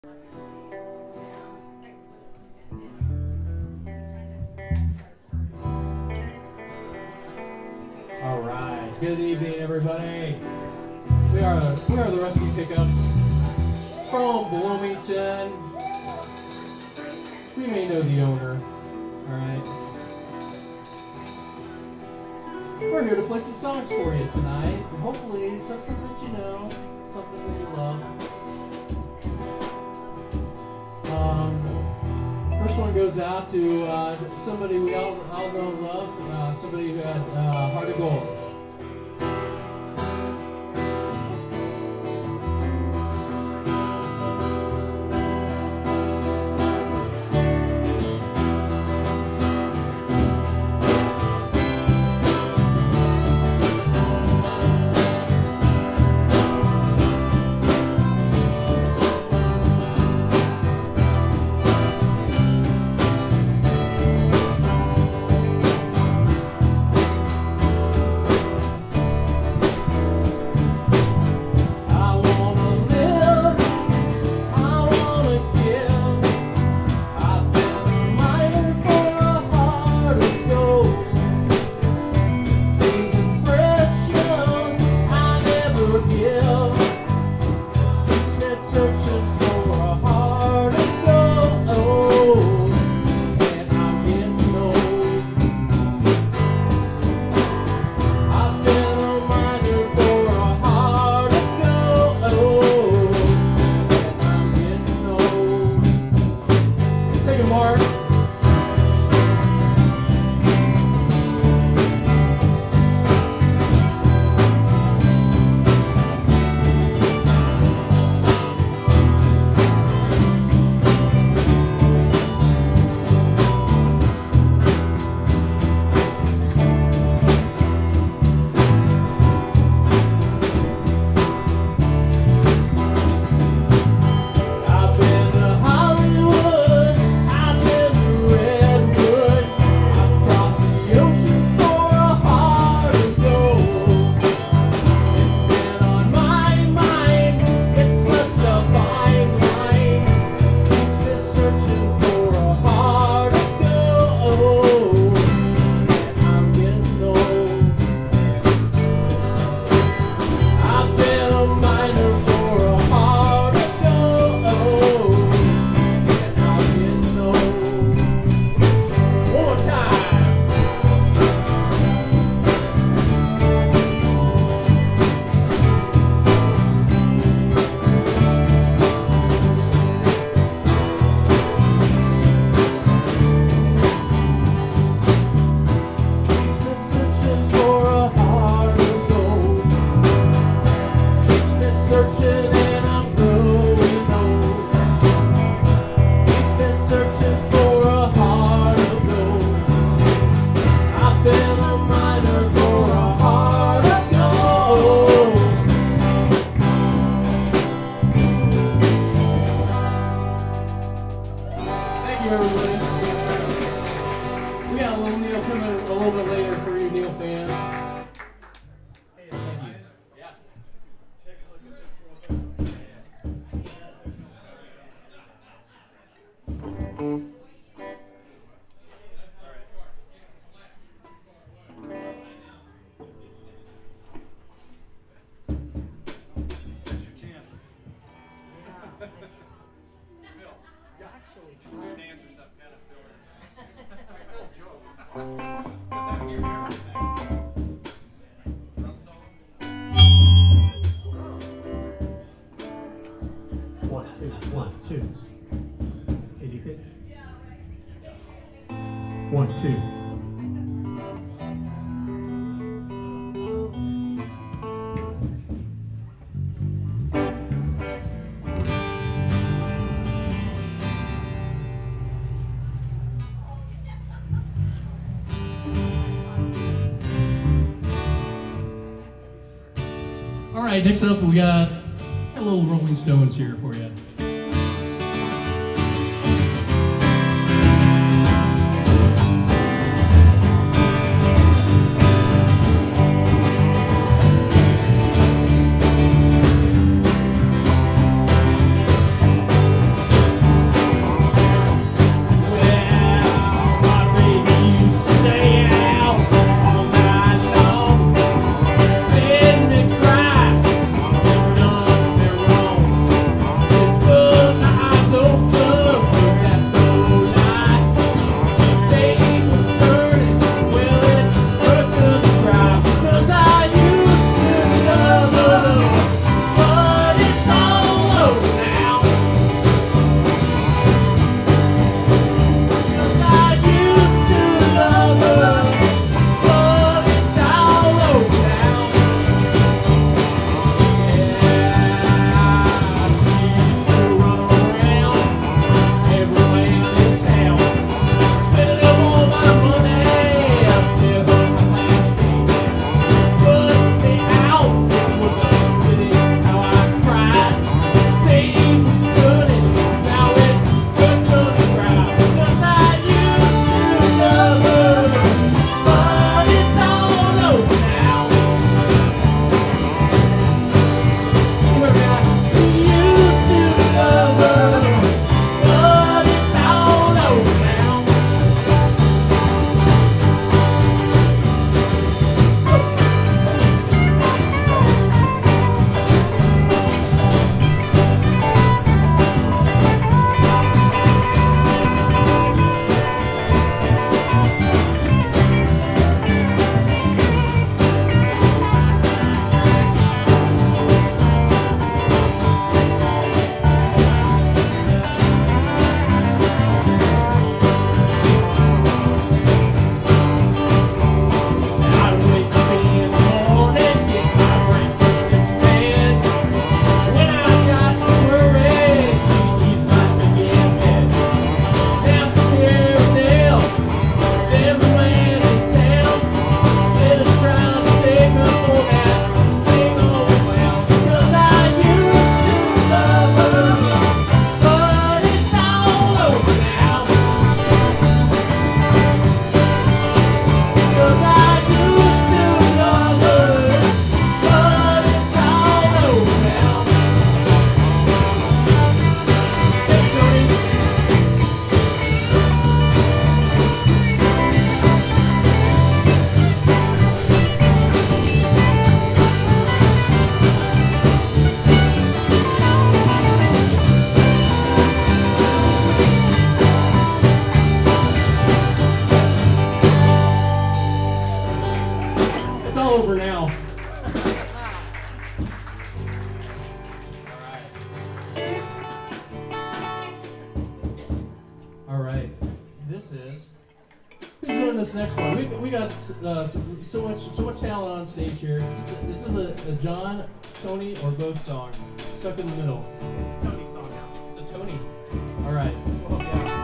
All right. Good evening, everybody. We are the Rusty Pickups from Bloomington. We may know the owner. All right. We're here to play some songs for you tonight. Hopefully, something that you know, something that you love. First one goes out to somebody we all know and love, somebody who had Heart of Gold. All right, next up we got a little Rolling Stones here for you. this next one. We got so much talent on stage here. This is a John, Tony, or both song. Stuck in the middle. It's a Tony song now. It's a Tony. All right. Well, yeah.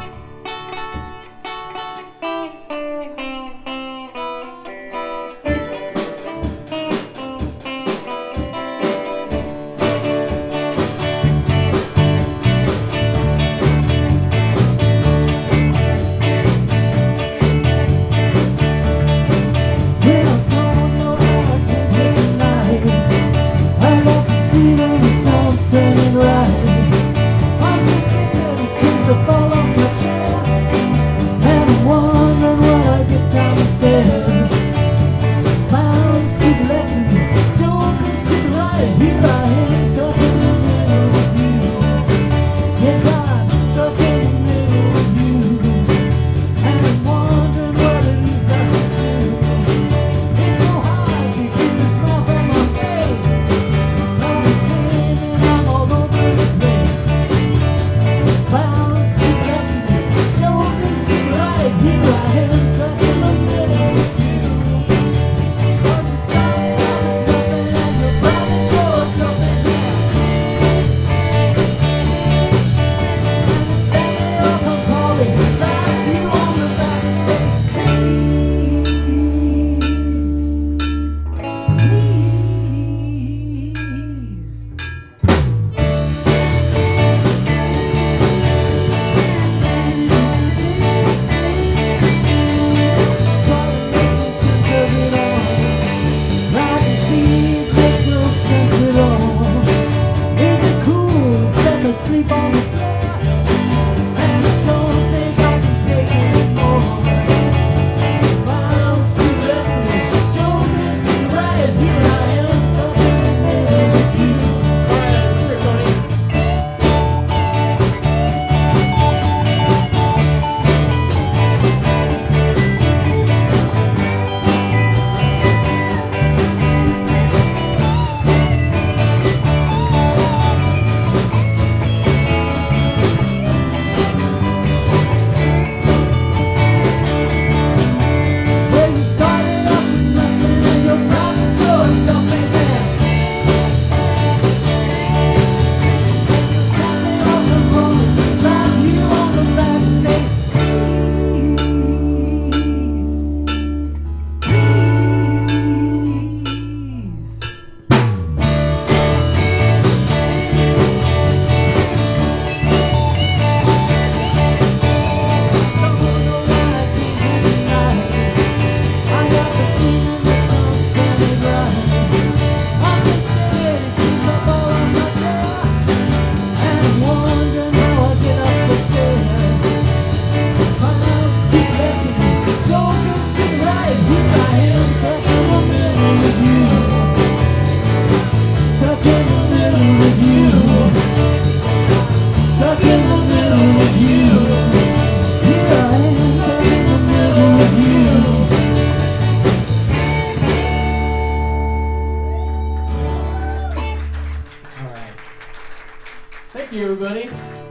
Thank you, everybody.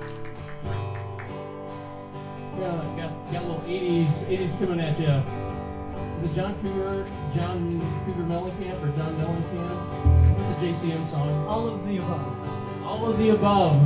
Got a little 80s coming at you. Is it John Cougar Mellencamp or John Mellencamp? It's a JCM song. All of the above. All of the above.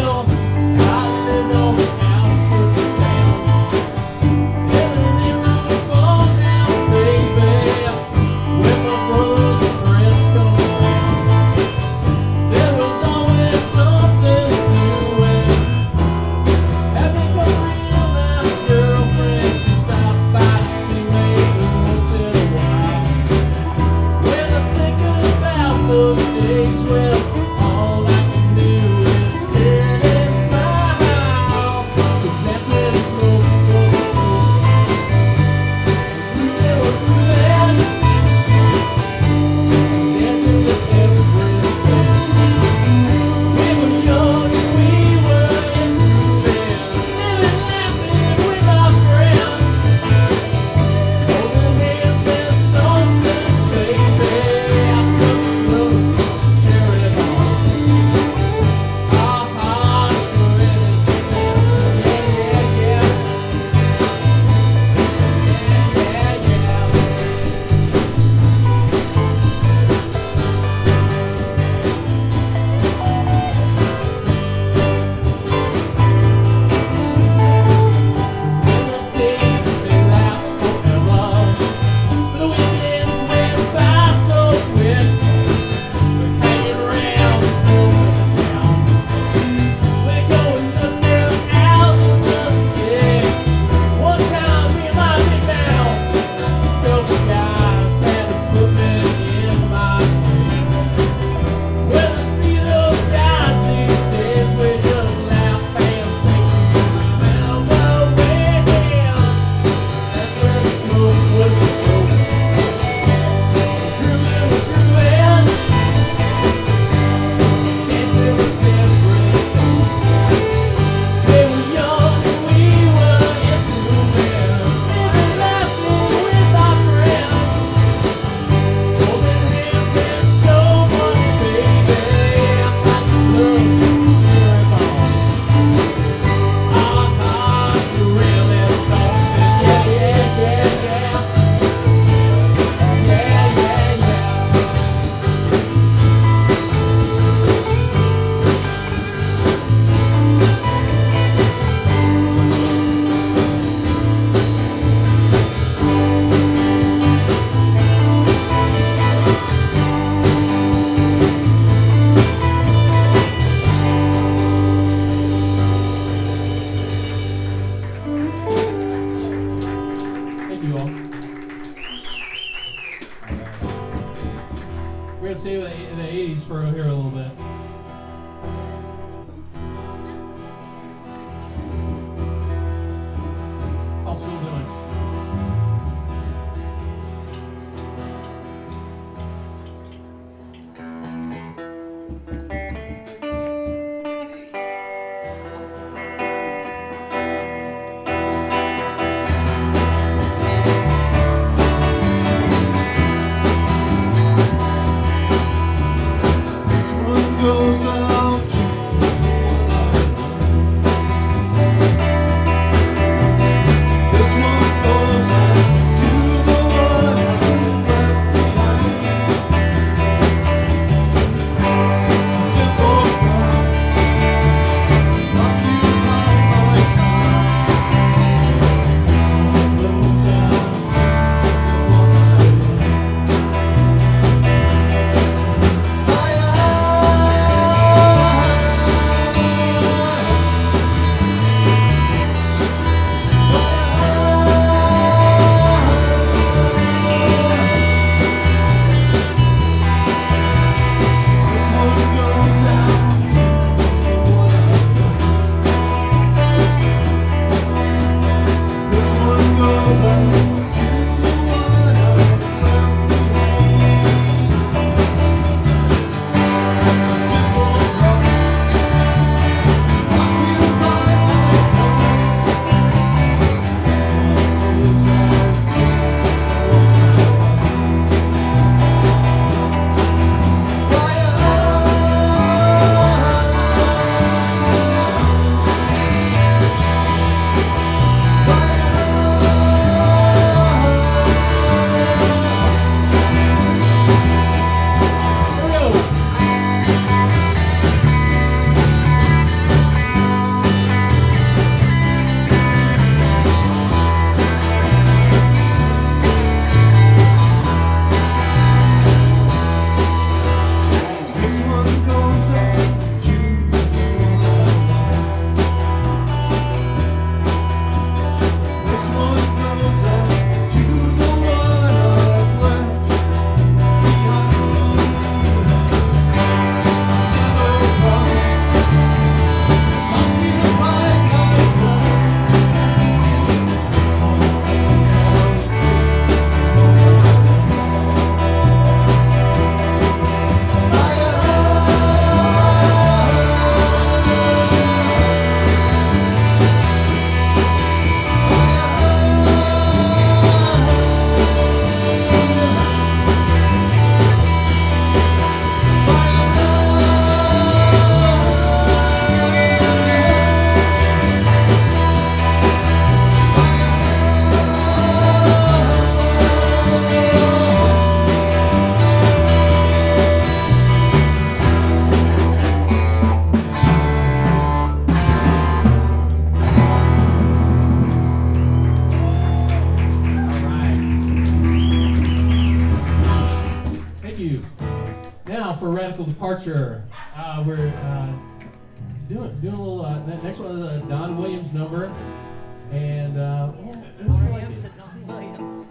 I lived on the outskirts of town. We're gonna stay with the 80s for here a little bit. How's Phil doing? Goes out to this one goes out to the one who left behind. Simple occupy my time. This one goes out to the one Departure. We're doing a little. Next one is a Don Williams number, and REM to Don Williams.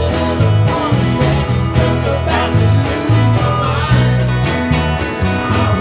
I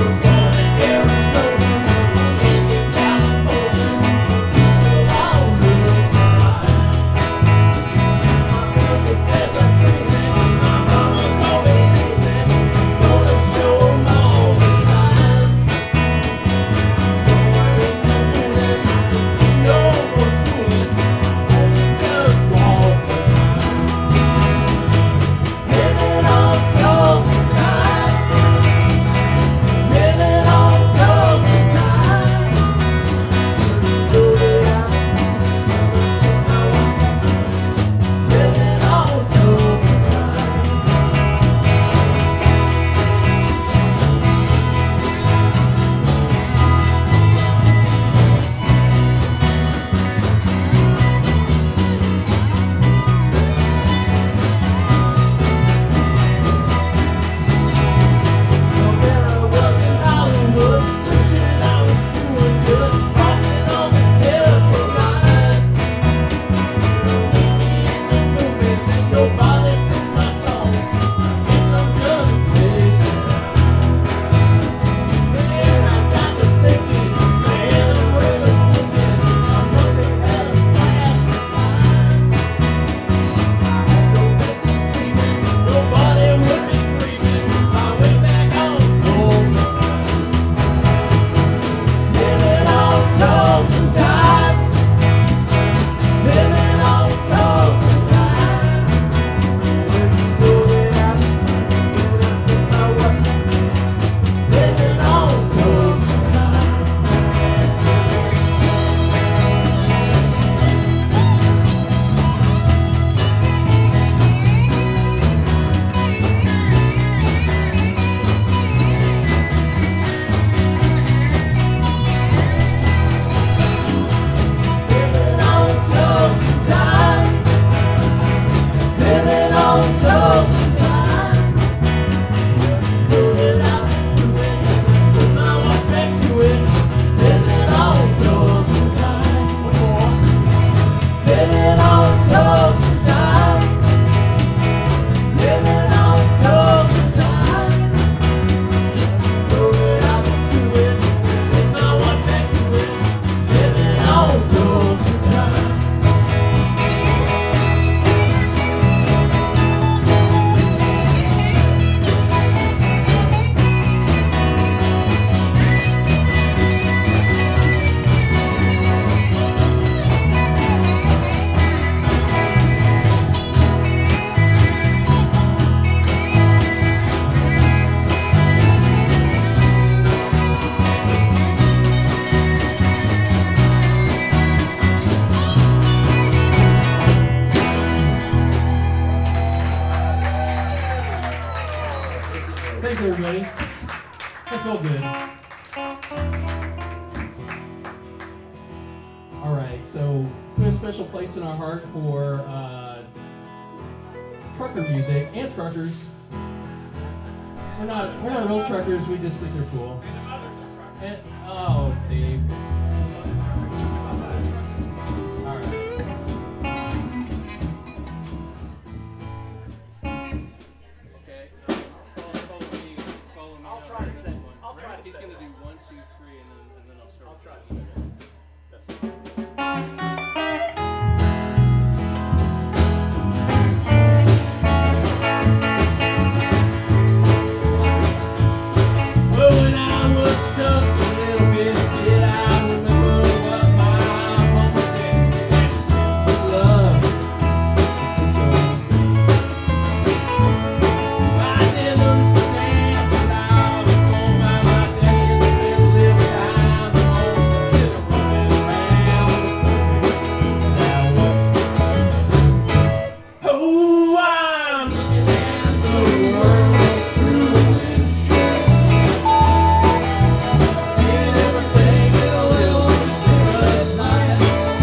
feel good. All right, so put a special place in our heart for trucker music and truckers. We're not real truckers. We just think they're cool. And, oh, Dave. All right. Okay. Follow me. I'll try to set one. He's gonna do 1, 2, 3, and then I'll start. I'll try to set it. Well, when I was just a little bit kid, I remember what my mama said. She said, love I didn't understand, but I was told by my daddy that we live time home, still running around. Now, oh, I'm looking at the world through a windshield. Seeing everything in a little bit light.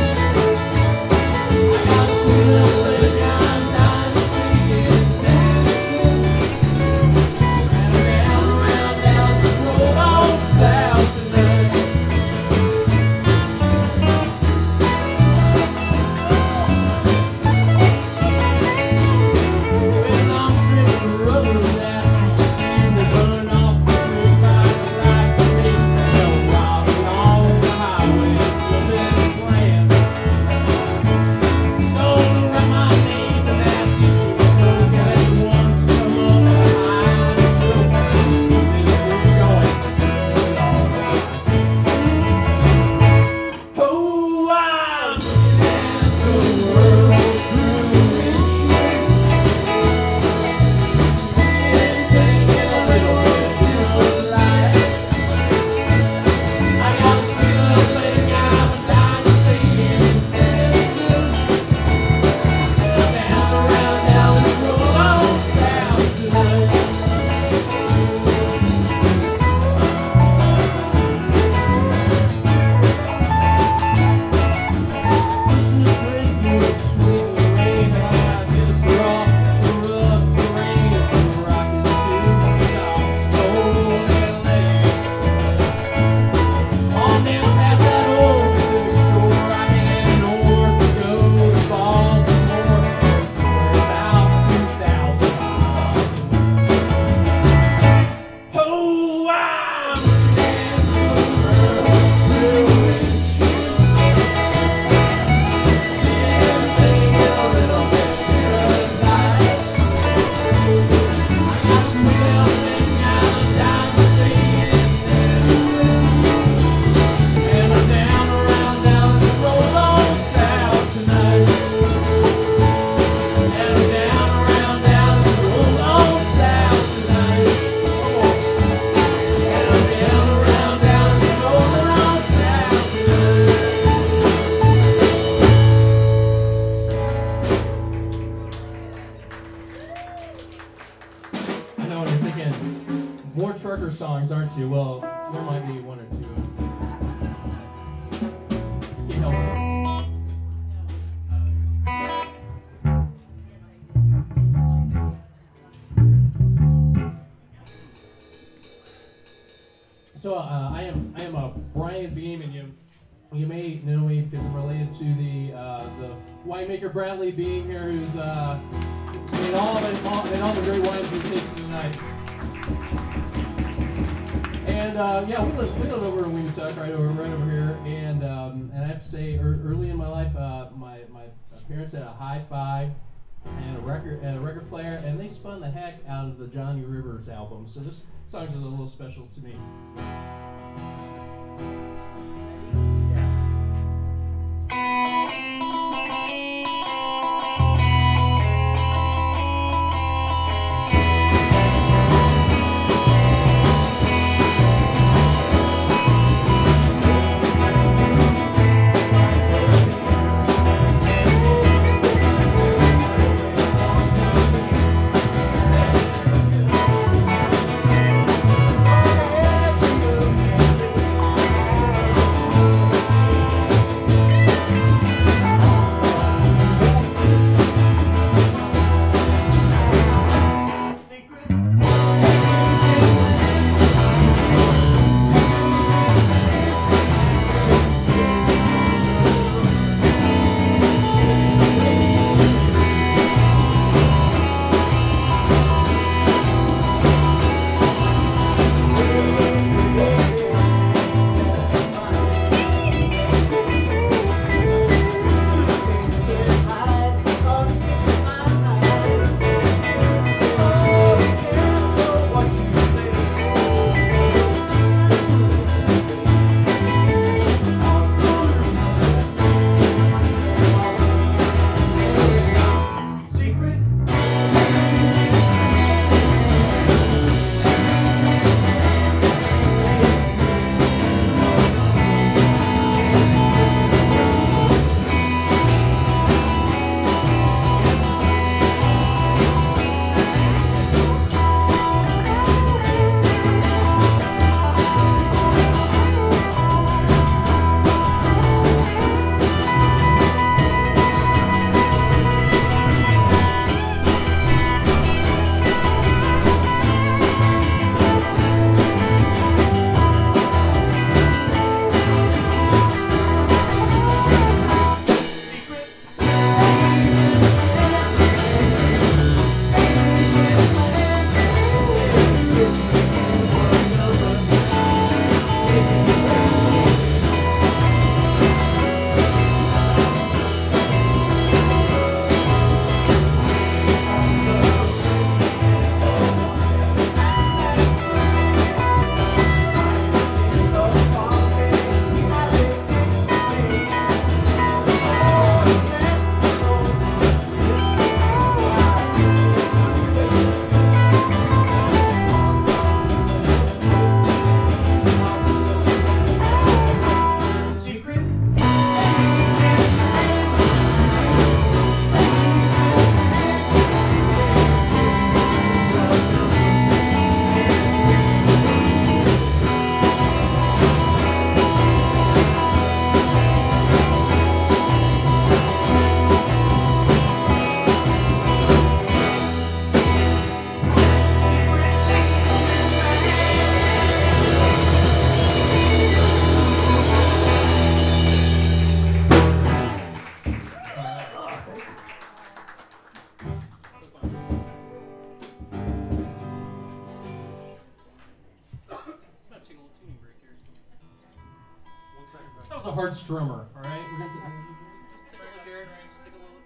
I got a sweet little lady I'm dying to see it. Round, around, down the road on south tonight. Well, I'm stripping the rubber that you see me burn off the creek by the light street. Now, while we're on the highway, living plan. Don't write my name in that future smoke as the ones come up behind the truck. We're going, oh, I'm looking at the world through a windshield. Seeing everything in a little bit light. I got a sweet little lady I'm dying to see it. Down, around, down this road on south tonight. This is pretty good, sweet rain. I did it for all the rough terrain. It's rocking to South Soul LA. On down past that old Pacific shore, I had nowhere to go to Baltimore. Somewhere about 2,000 miles. Oh, I'm looking at the world through a windshield. Seeing everything in a little bit light. I got a sweet little thing I'm dying to see it. And I'm down around down this road on south tonight. And I'm down around down this road on south tonight. And I'm down around down this road on south tonight. I know what you're thinking. More trucker songs, aren't you? Well, there might be one or two. Can't help it. So I am a Brian Beam, and you may know me because I'm related to the winemaker Bradley Beam here, who's made all the great wines we're tasting tonight. And yeah, we live over in Weemutuck, right over here. And I have to say, early in my life, my parents had a hi-fi and a record player, and they spun the heck out of the Johnny Rivers album. So this song is a little special to me. strummer. All right, we're gonna just take a look here. Just take a look.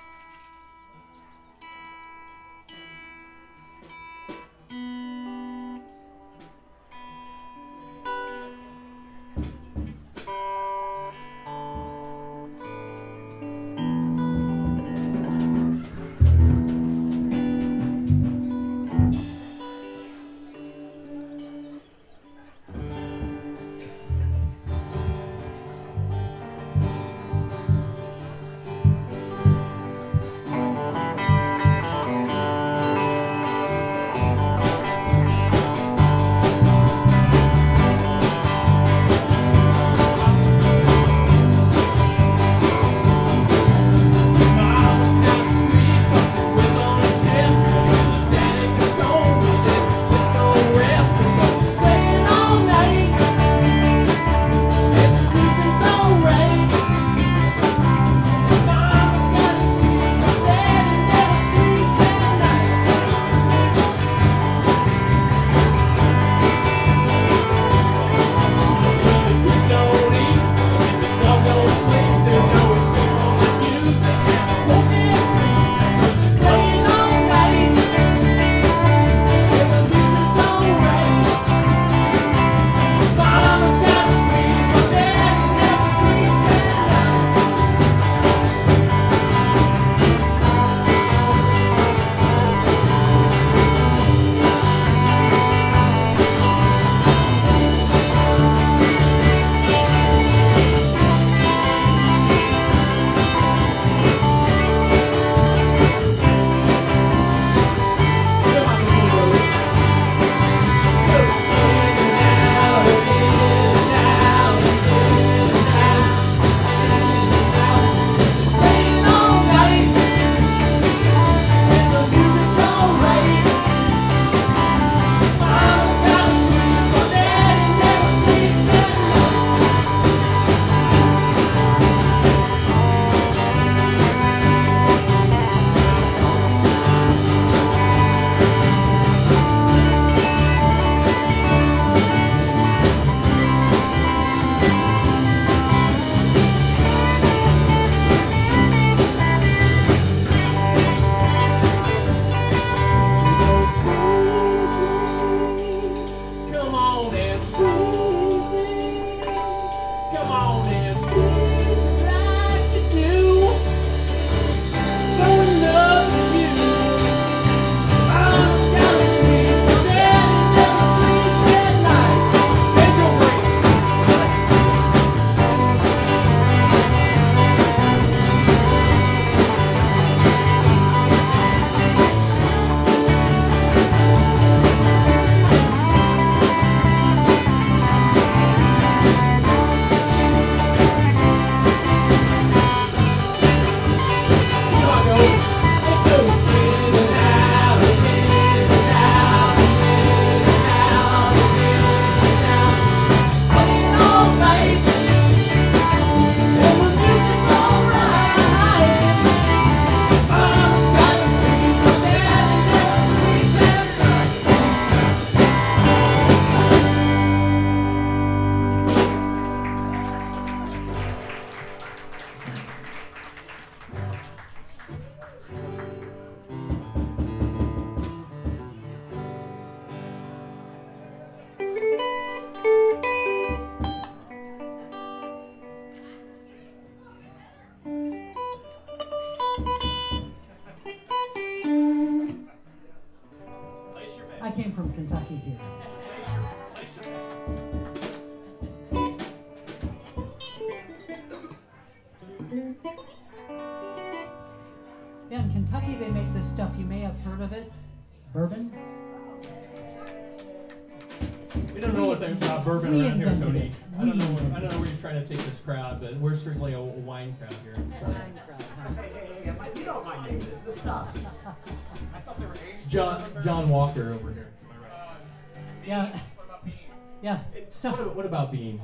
I came from Kentucky here. Yeah, in Kentucky they make this stuff. You may have heard of it. Bourbon. We don't know what things about bourbon around here, Tony. I don't know where you're trying to take this crowd, but we're strictly a wine crowd here. Sorry. You don't mind making this stuff. I thought they were aged. John Walker over here. Yeah. Yeah. So, What about Bean?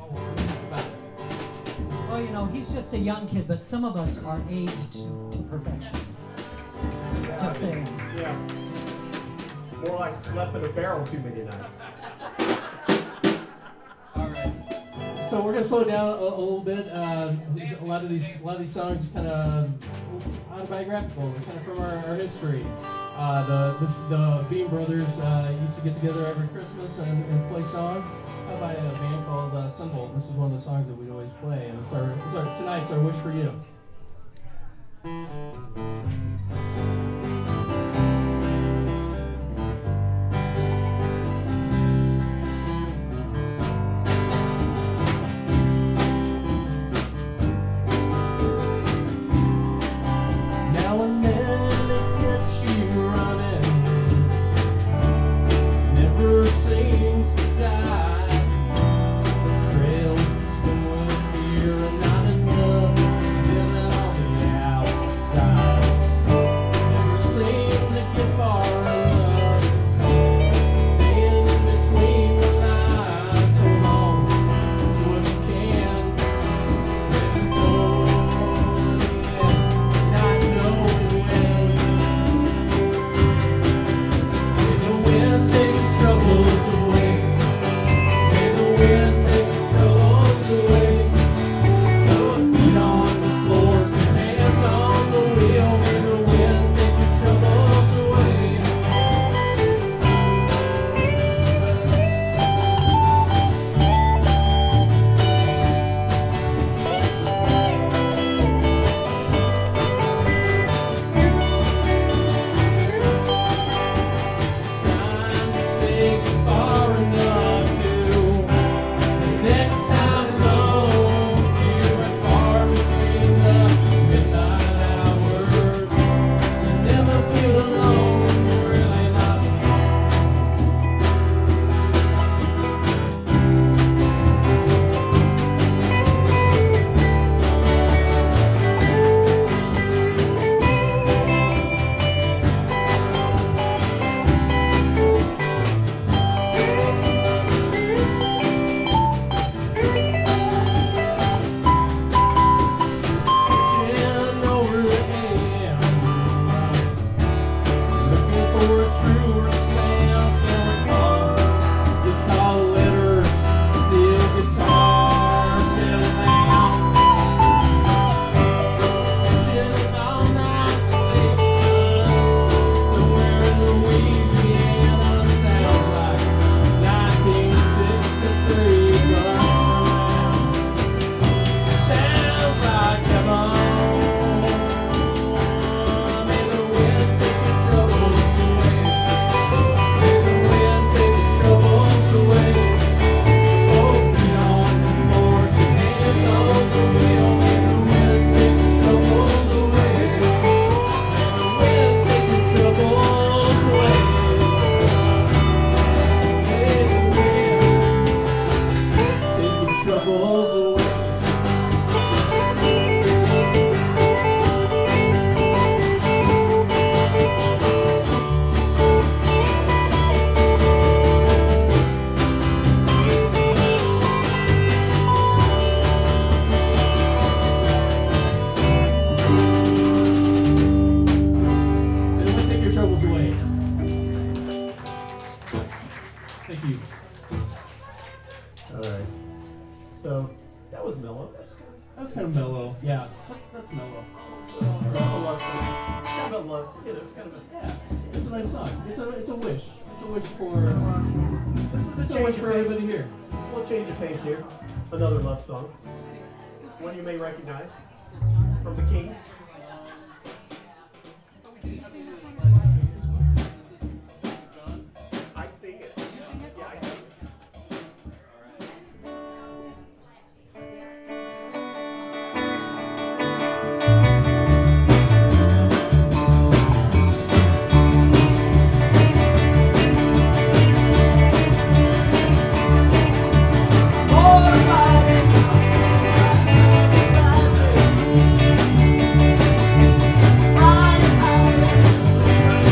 well, you know, he's just a young kid, but some of us are aged to perfection. Just saying. Yeah. More like slept in a barrel too many nights. All right. So we're gonna slow down a little bit. A lot of these songs kind of autobiographical. They're kind of from our history. The Bean Brothers used to get together every Christmas and play songs by a band called Sunvolt. This is one of the songs that we'd always play, and tonight's our Wish for You. Now and then it gets you running, never seems to die. The trail's been well here and not enough, living on the outside. Never seem to get far enough, staying in between the lines so long as what you can. Let go, not knowing when. May the wind take your troubles away. May the wind take your troubles away. Put your feet on the floor, your hands on the wheel. May the wind take your troubles away. Trying to take it far enough to next time it's home. You and far between the midnight hours. You never feel alone. You're really not switching over the AM. Looking for a truer sound than recall. The call letters, the guitar settle down. Watching an all-night station somewhere in Louisiana. Sounds like 1963 running around. Sounds like heaven. May the wind take your troubles away. May the wind take your troubles away. Both feet on the floor, your hands on the wheel. May the wind take your troubles away. May the wind take your troubles away. May the wind take your troubles away. Everyone take your troubles away. Thank you. All right. So that was mellow. That's good. That was kind of mellow. Yeah, that's mellow. Sort of a love song. Kind of a love, kind of a. Yeah, it's a nice song. It's a wish. It's a wish for This is it's a a wish change for of pace. everybody here. We'll change of pace here. Another love song. One you may recognize from the King. I sing it. You sing it? Yeah, I sing it. I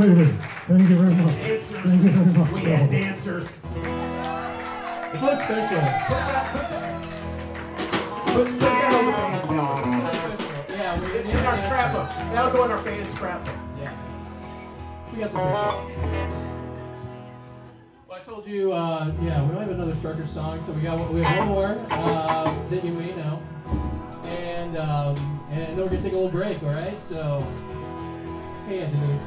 Absolutely. Thank you very much. Dancers. Thank you very much. We had dancers. It's so special. Put that on the band calendar. Yeah, we In our scrapbook. That'll go in our band scrapbook. Yeah. We got some pictures. Well, I told you, yeah, we don't have another Strucker song, so we have one more that you may know, and then we're gonna take a little break. All right, so hey, Anthony.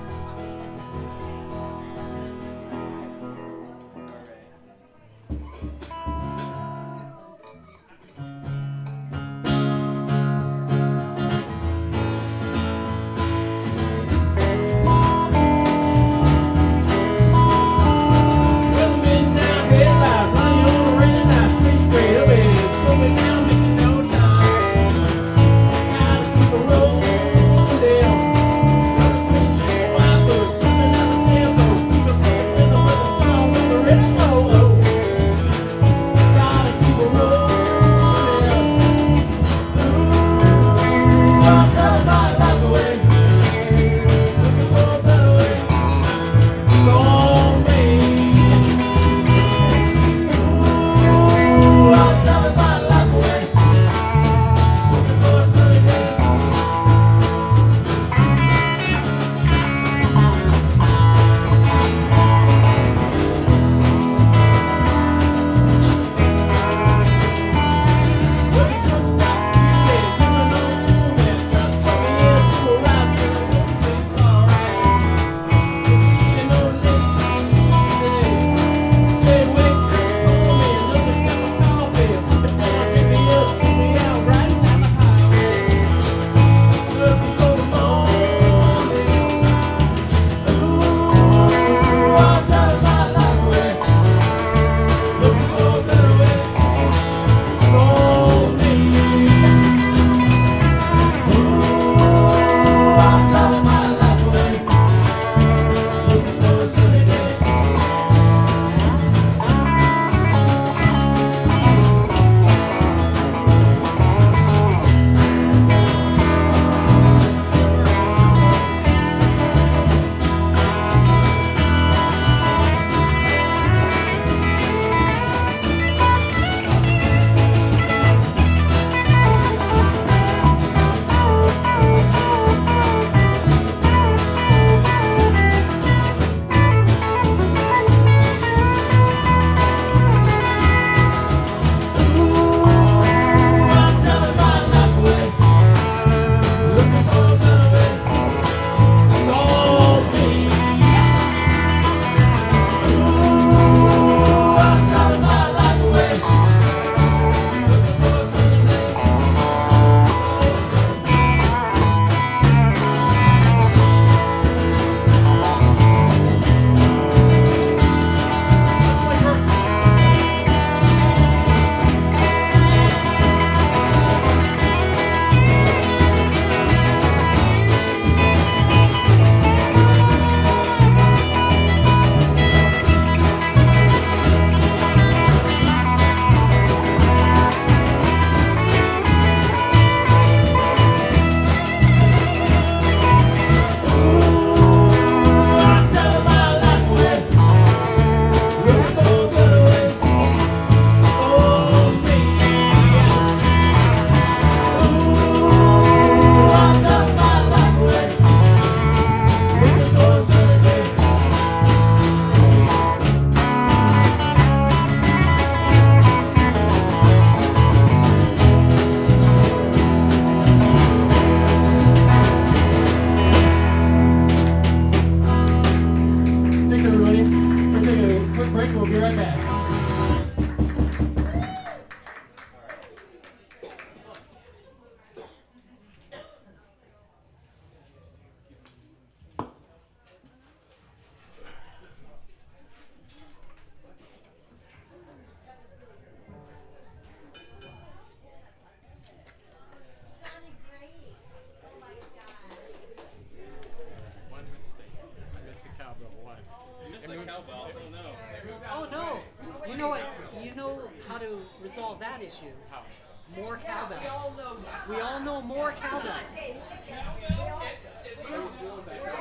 Resolve that issue. How? More cowbell. We all know more cowbell.